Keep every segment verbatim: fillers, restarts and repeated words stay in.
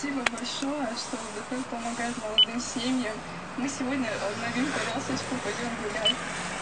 спасибо большое, что ЛДП помогает молодым семьям. Мы сегодня обновим колясочку, пойдем гулять.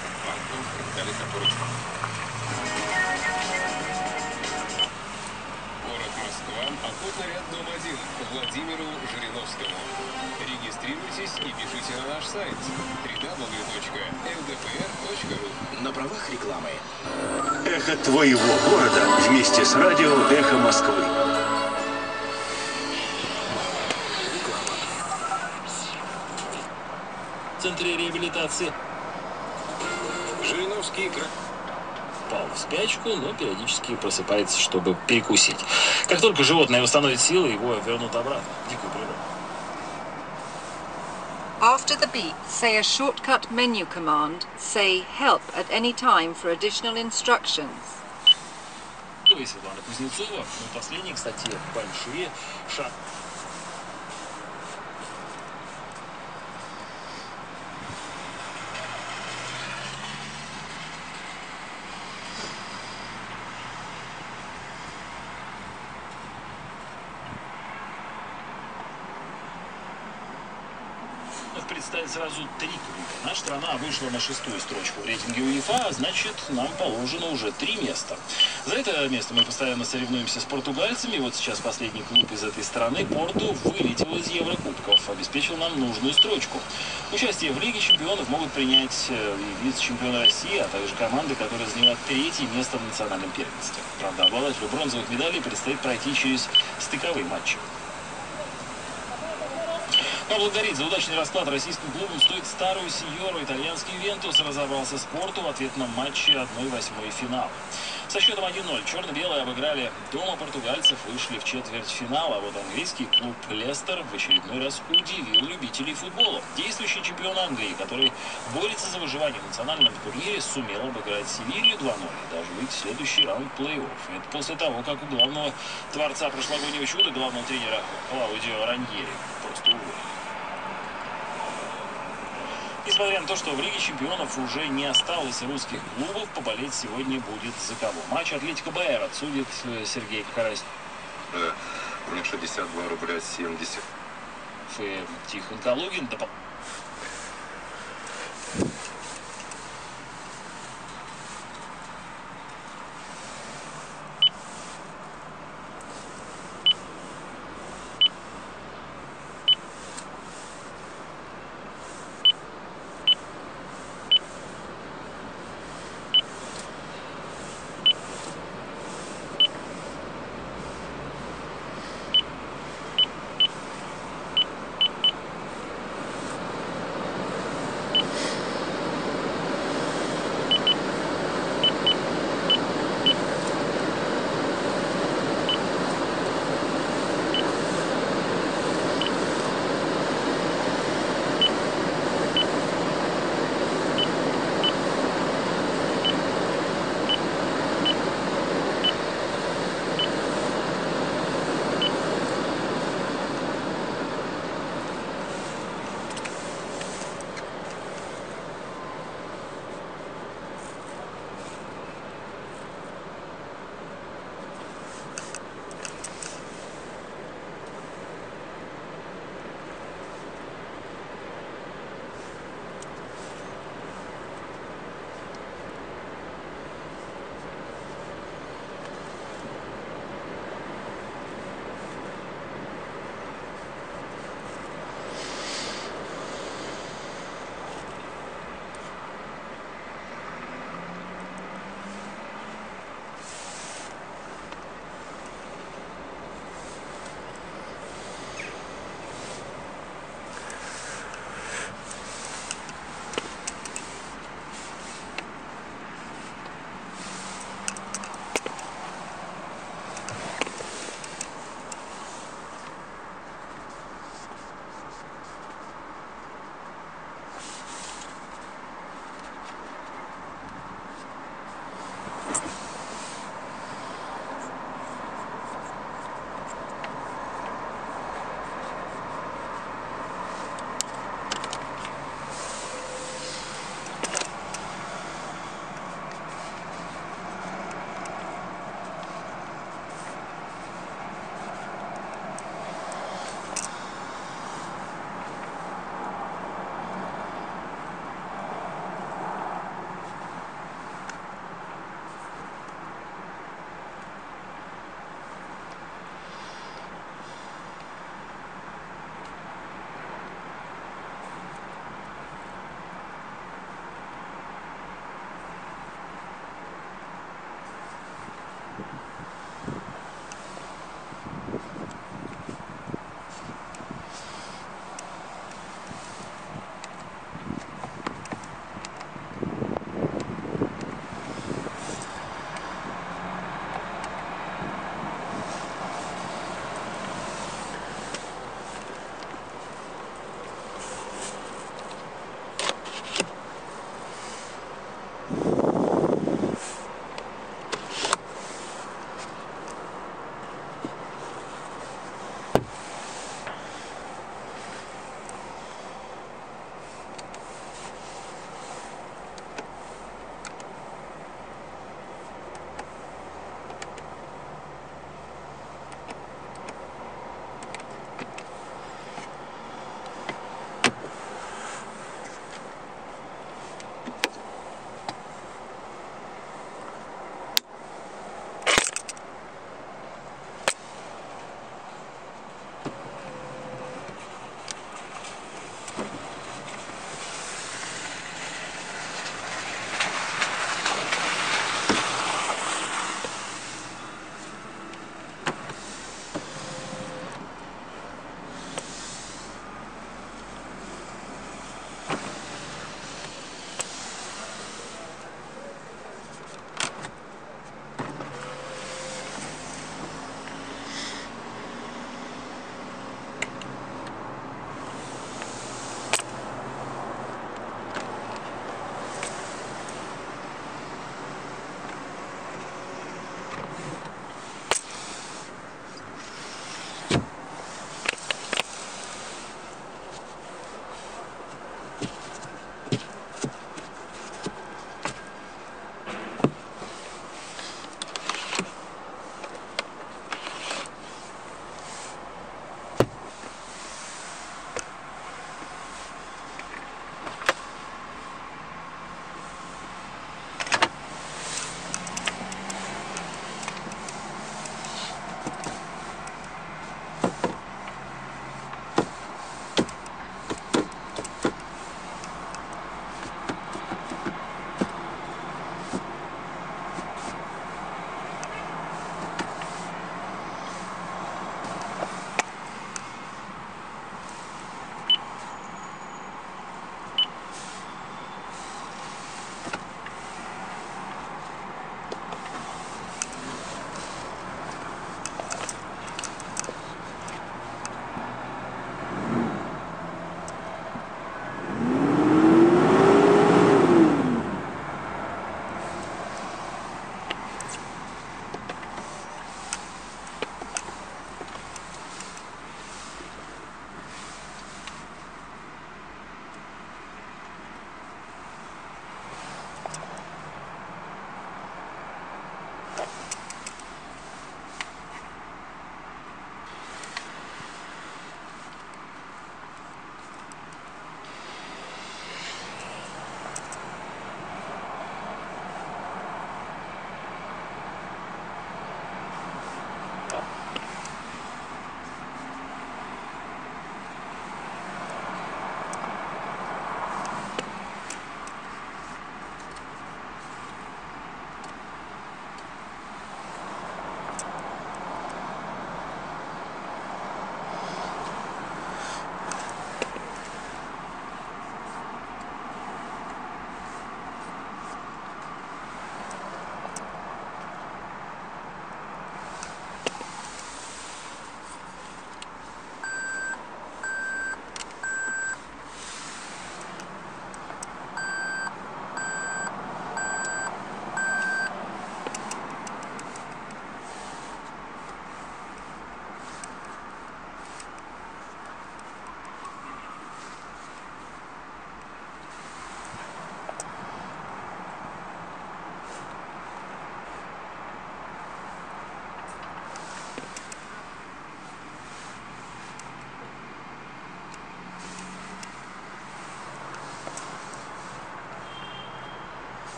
Город Москва, охотный ряд дом один, Владимиру Жириновскому. Регистрируйтесь и пишите на наш сайт дабл ю дабл ю дабл ю точка эл дэ пэ эр точка ру. На правах рекламы. Эхо твоего города вместе с радио «Эхо Москвы». В центре реабилитации Жириновский впал в спячку, но периодически просыпается, чтобы перекусить. Как только животное восстановит силы, его вернут обратно в дикую природу. After the beep, say a shortcut menu command. Say help at any time for additional instructions. И Светлана Кузнецова. Ну, последние, кстати, большие шаги. Представить сразу три клуба. Наша страна вышла на шестую строчку в рейтинге УЕФА, а значит, нам положено уже три места. За это место мы постоянно соревнуемся с португальцами. Вот сейчас последний клуб из этой страны, Порту, вылетел из Еврокубков, обеспечил нам нужную строчку. Участие в Лиге чемпионов могут принять и вице-чемпионы России, а также команды, которые занимают третье место в национальном первенстве. Правда, обладателю бронзовых медалей предстоит пройти через стыковые матчи. Но благодарить за удачный расклад российским клубам стоит старую сеньору. Итальянский «Ювентус» разобрался с «Порту» в ответном матче одна восьмая финала. Со счетом один ноль черно-белые обыграли дома португальцев, вышли в четвертьфинал, а вот английский клуб «Лестер» в очередной раз удивил любителей футбола. Действующий чемпион Англии, который борется за выживание в национальном турнире, сумел обыграть Севилью два ноль и даже выйти в следующий раунд плей-офф. Это после того, как у главного творца прошлогоднего чуда, главного тренера Клаудио Раньери, просто уволили. Несмотря на то, что в Лиге чемпионов уже не осталось русских клубов, поболеть сегодня будет за кого. Матч Атлетико БР отсудит Сергей Карась. У них шестьдесят два рубля семьдесят. Тихон Калугин.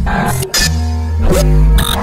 We'll be right back.